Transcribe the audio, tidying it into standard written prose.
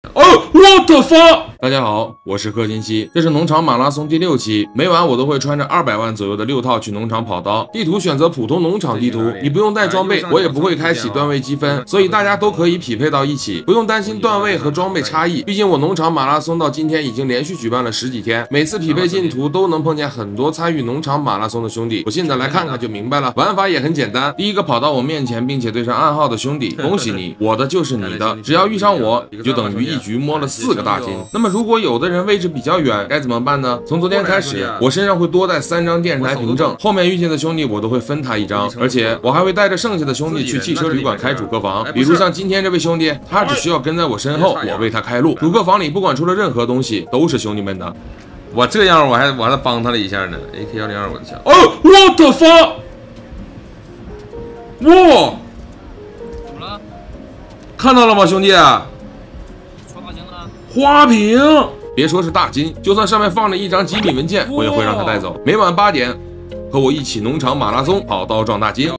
哦，我的发！大家好，我是贺金熙，这是农场马拉松第6期。每晚我都会穿着200万左右的6套去农场跑刀，地图选择普通农场地图，你不用带装备，我也不会开启段位积分，所以大家都可以匹配到一起，不用担心段位和装备差异。毕竟我农场马拉松到今天已经连续举办了10几天，每次匹配进图都能碰见很多参与农场马拉松的兄弟。我现在来看看就明白了，玩法也很简单。第一个跑到我面前并且对上暗号的兄弟，恭喜你，我的就是你的，只要遇上我，你就等于一局摸了4个大金。那么如果有的人位置比较远，该怎么办呢？从昨天开始，我身上会多带3张电视台凭证，后面遇见的兄弟我都会分他1张，而且我还会带着剩下的兄弟去汽车旅馆开主客房。比如像今天这位兄弟，他只需要跟在我身后，我为他开路。主客房里不管出了任何东西，都是兄弟们的。我这样我还帮他了一下呢。AK102我的枪。哦，我的发！哇！ 怎么了？ 看到了吗，兄弟？ 花瓶呢？ 花瓶，别说是大金，就算上面放着一张机密文件，我也会让他带走。每晚8点，和我一起农场马拉松跑刀撞大金。